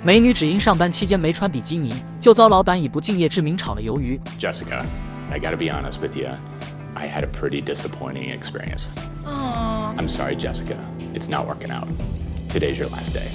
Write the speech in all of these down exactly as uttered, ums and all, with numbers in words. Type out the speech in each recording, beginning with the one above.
美女只因上班期间没穿比基尼，就遭老板以不敬业之名炒了鱿鱼。 Jessica, I gotta be honest with you. I had a pretty disappointing experience. Aww. I'm sorry, Jessica. It's not working out. Today's your last day.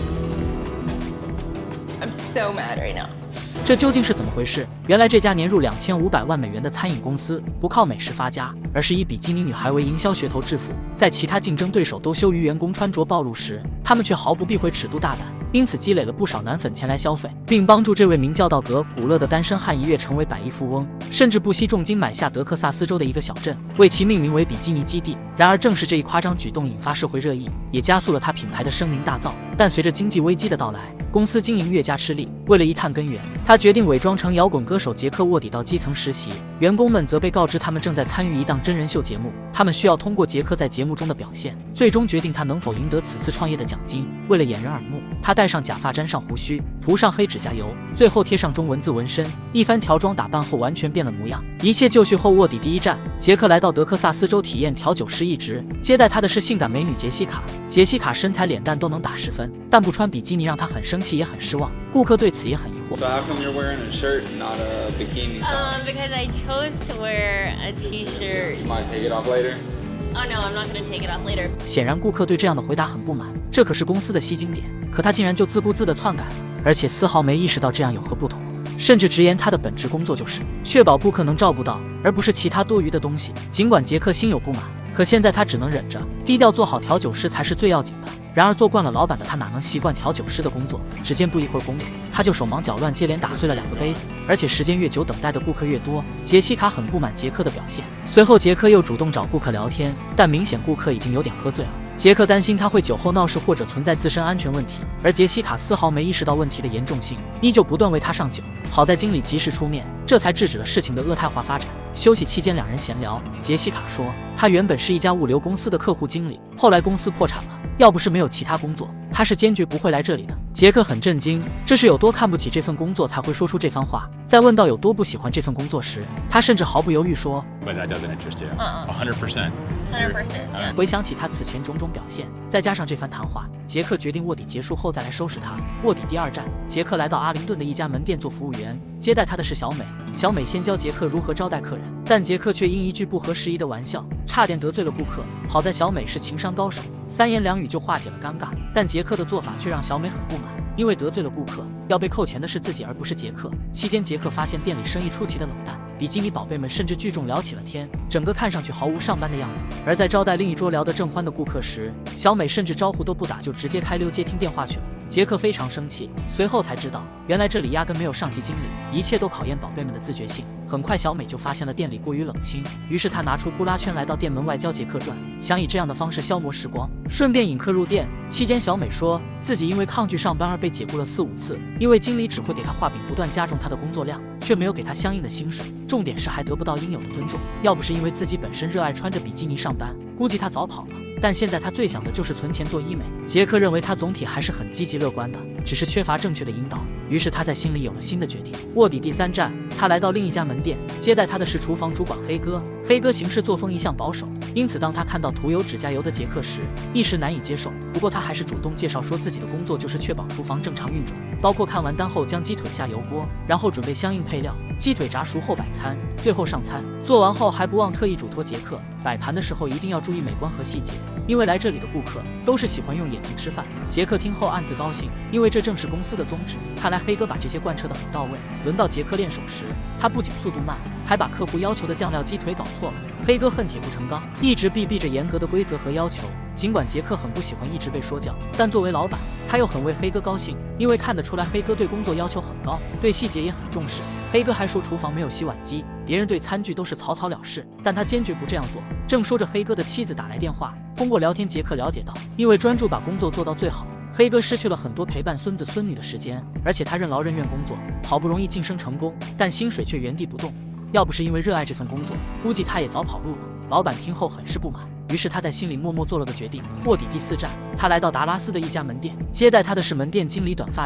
I'm so mad right now. 这究竟是怎么回事？原来这家年入两千五百万美元的餐饮公司不靠美食发家，而是以比基尼女孩为营销噱头致富。在其他竞争对手都羞于员工穿着暴露时，他们却毫不避讳尺度大胆，因此积累了不少男粉前来消费，并帮助这位名叫道格·古勒的单身汉一跃成为百亿富翁，甚至不惜重金买下德克萨斯州的一个小镇，为其命名为比基尼基地。然而，正是这一夸张举动引发社会热议，也加速了他品牌的声名大噪。但随着经济危机的到来，公司经营越加吃力。为了一探根源，他决定伪装成摇滚歌手杰克·沃底到基层实习。员工们则被告知他们正在参与一档真人秀节目，他们需要通过杰克在节目中的表现，最终决定他能否赢得此次创业的奖金。为了掩人耳目，他戴上假发，沾上胡须，涂上黑指甲油，最后贴上中文字纹身。一番乔装打扮后，完全变了模样。一切就绪后，卧底第一站，杰克来到德克萨斯州体验调酒师一职。接待他的是性感美女杰西卡。杰西卡身材脸蛋都能打十分，但不穿比基尼让他很生气也很失望。顾客对此也很疑惑。 So how come you're wearing a shirt, not a bikini? Um, because I chose to wear a t-shirt. You might take it off later. Oh no, I'm not gonna take it off later. 显然，顾客对这样的回答很不满，这可是公司的吸金点，可他竟然就自顾自地篡改了，而且丝毫没意识到这样有何不同，甚至直言他的本职工作就是确保顾客能照顾到，而不是其他多余的东西。尽管杰克心有不满，可现在他只能忍着，低调做好调酒师才是最要紧的。然而，做惯了老板的他哪能习惯调酒师的工作？只见不一会儿功夫，他就手忙脚乱，接连打碎了两个杯子。而且时间越久，等待的顾客越多。杰西卡很不满杰克的表现，随后杰克又主动找顾客聊天，但明显顾客已经有点喝醉了。杰克担心他会酒后闹事或者存在自身安全问题，而杰西卡丝毫没意识到问题的严重性，依旧不断为他上酒。好在经理及时出面，这才制止了事情的恶态化发展。休息期间，两人闲聊，杰西卡说，他原本是一家物流公司的客户经理，后来公司破产了。 要不是没有其他工作，他是坚决不会来这里的。杰克很震惊，这是有多看不起这份工作才会说出这番话。在问到有多不喜欢这份工作时，他甚至毫不犹豫说 But that doesn't interest you. Uh-uh. one hundred percent. one hundred percent. Yeah. 回想起他此前种种表现，再加上这番谈话，杰克决定卧底结束后再来收拾他。卧底第二站，杰克来到阿灵顿的一家门店做服务员，接待他的是小美。小美先教杰克如何招待客人，但杰克却因一句不合时宜的玩笑，差点得罪了顾客。好在小美是情商高手，三言两语就化解了尴尬。但杰克的做法却让小美很不满。 因为得罪了顾客，要被扣钱的是自己而不是杰克。期间，杰克发现店里生意出奇的冷淡，比基尼宝贝们甚至聚众聊起了天，整个看上去毫无上班的样子。而在招待另一桌聊得正欢的顾客时，小美甚至招呼都不打就直接开溜接听电话去了。杰克非常生气，随后才知道，原来这里压根没有上级经理，一切都考验宝贝们的自觉性。很快，小美就发现了店里过于冷清，于是她拿出呼啦圈来到店门外教杰克转，想以这样的方式消磨时光，顺便引客入店。期间，小美说自己因为抗拒上班而被解雇了四五次，因为经理只会给她画饼，不断加重她的工作量，却没有给她相应的薪水，重点是还得不到应有的尊重。要不是因为自己本身热爱穿着比基尼上班，估计她早跑了。 但现在他最想的就是存钱做医美。杰克认为他总体还是很积极乐观的，只是缺乏正确的引导。于是他在心里有了新的决定。卧底第三站，他来到另一家门店，接待他的是厨房主管黑哥。黑哥行事作风一向保守，因此当他看到涂有指甲油的杰克时，一时难以接受。不过他还是主动介绍说自己的工作就是确保厨房正常运转，包括看完单后将鸡腿下油锅，然后准备相应配料，鸡腿炸熟后摆餐，最后上餐。做完后还不忘特意嘱托杰克，摆盘的时候一定要注意美观和细节。 因为来这里的顾客都是喜欢用眼睛吃饭，杰克听后暗自高兴，因为这正是公司的宗旨。看来黑哥把这些贯彻得很到位。轮到杰克练手时，他不仅速度慢，还把客户要求的酱料鸡腿搞错了。黑哥恨铁不成钢，一直避避着严格的规则和要求。尽管杰克很不喜欢一直被说教，但作为老板，他又很为黑哥高兴，因为看得出来黑哥对工作要求很高，对细节也很重视。黑哥还说厨房没有洗碗机，别人对餐具都是草草了事，但他坚决不这样做。正说着，黑哥的妻子打来电话。 通过聊天，杰克了解到，因为专注把工作做到最好，黑哥失去了很多陪伴孙子孙女的时间，而且他任劳任怨工作，好不容易晋升成功，但薪水却原地不动。要不是因为热爱这份工作，估计他也早跑路了。老板听后很是不满，于是他在心里默默做了个决定。卧底第四站，他来到达拉斯的一家门店，接待他的是门店经理短发姐。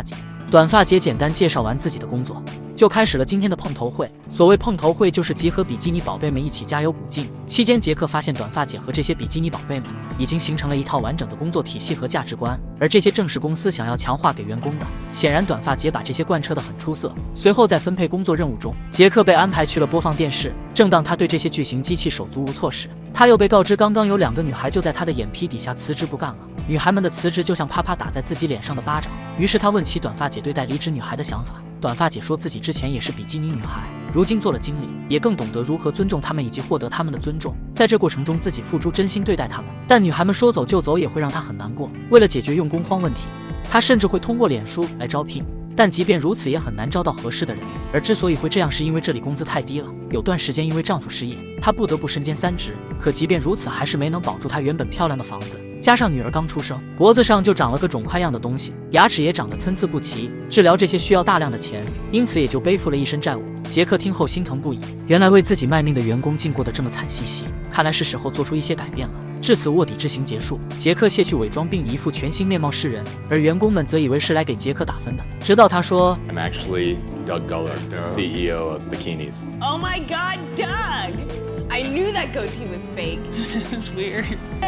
短发姐简单介绍完自己的工作，就开始了今天的碰头会。所谓碰头会，就是集合比基尼宝贝们一起加油补劲。期间，杰克发现短发姐和这些比基尼宝贝们已经形成了一套完整的工作体系和价值观，而这些正是公司想要强化给员工的。显然，短发姐把这些贯彻得很出色。随后，在分配工作任务中，杰克被安排去了播放电视。正当他对这些巨型机器手足无措时，他又被告知刚刚有两个女孩就在他的眼皮底下辞职不干了。女孩们的辞职就像啪啪打在自己脸上的巴掌。于是他问起短发姐对待离职女孩的想法。短发姐说自己之前也是比基尼女孩，如今做了经理，也更懂得如何尊重她们以及获得她们的尊重。在这过程中，自己付出真心对待她们，但女孩们说走就走也会让她很难过。为了解决用工荒问题，她甚至会通过脸书来招聘。但即便如此，也很难招到合适的人。而之所以会这样，是因为这里工资太低了。有段时间，因为丈夫失业，她不得不身兼三职。可即便如此，还是没能保住她原本漂亮的房子。加上女儿刚出生，脖子上就长了个肿块样的东西，牙齿也长得参差不齐。治疗这些需要大量的钱，因此也就背负了一身债务。杰克听后心疼不已，原来为自己卖命的员工竟过得这么惨兮兮，看来是时候做出一些改变了。至此，卧底之行结束，杰克卸去伪装并一副全新面貌示人，而员工们则以为是来给杰克打分的。直到他说 I'm actually Doug Guller, C E O of Bikinis. Oh my God, Doug! I knew that goatee was fake. It's weird.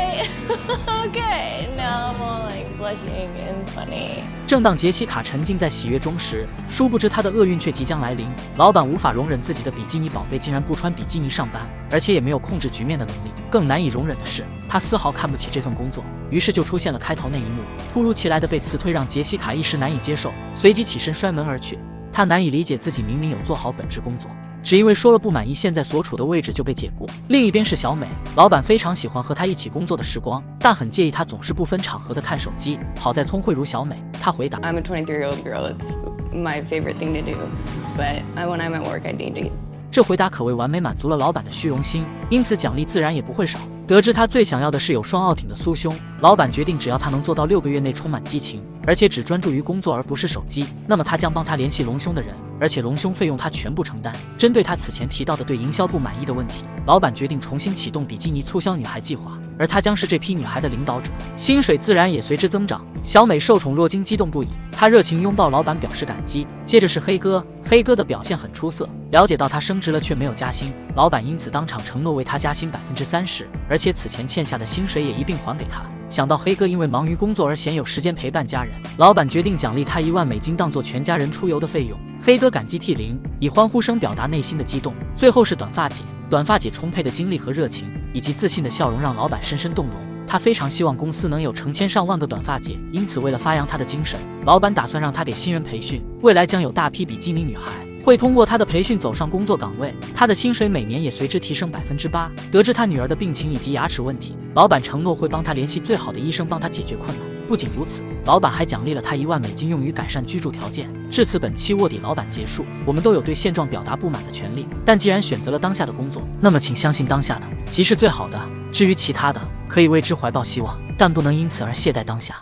Okay, now I'm all like blushing and funny. 正当杰西卡沉浸在喜悦中时，殊不知她的厄运却即将来临。老板无法容忍自己的比基尼宝贝竟然不穿比基尼上班，而且也没有控制局面的能力。更难以容忍的是，他丝毫看不起这份工作。于是就出现了开头那一幕，突如其来的被辞退让杰西卡一时难以接受，随即起身摔门而去。他难以理解自己明明有做好本职工作，只因为说了不满意现在所处的位置就被解雇。另一边是小美，老板非常喜欢和她一起工作的时光，但很介意她总是不分场合的看手机。好在聪慧如小美，她回答 I'm a twenty-three-year-old girl. It's my favorite thing to do. But when I'm at work, I need to. 这回答可谓完美满足了老板的虚荣心，因此奖励自然也不会少。得知他最想要的是有双奥挺的酥胸，老板决定只要他能做到六个月内充满激情，而且只专注于工作而不是手机，那么他将帮他联系隆胸的人，而且隆胸费用他全部承担。针对他此前提到的对营销不满意的问题，老板决定重新启动比基尼促销女孩计划，而他将是这批女孩的领导者，薪水自然也随之增长。小美受宠若惊，激动不已，她热情拥抱老板表示感激。接着是黑哥，黑哥的表现很出色，了解到他升职了却没有加薪，老板因此当场承诺为他加薪百分之三十，而且此前欠下的薪水也一并还给他。想到黑哥因为忙于工作而鲜有时间陪伴家人，老板决定奖励他一万美金当做全家人出游的费用。黑哥感激涕零，以欢呼声表达内心的激动。最后是短发姐，短发姐充沛的精力和热情，以及自信的笑容让老板深深动容。他非常希望公司能有成千上万个短发姐，因此为了发扬他的精神，老板打算让他给新人培训，未来将有大批比基尼女孩会通过他的培训走上工作岗位，他的薪水每年也随之提升百分之八。得知他女儿的病情以及牙齿问题，老板承诺会帮他联系最好的医生，帮他解决困难。不仅如此，老板还奖励了他一万美金，用于改善居住条件。至此，本期卧底老板结束。我们都有对现状表达不满的权利，但既然选择了当下的工作，那么请相信当下的即是最好的。至于其他的，可以为之怀抱希望，但不能因此而懈怠当下。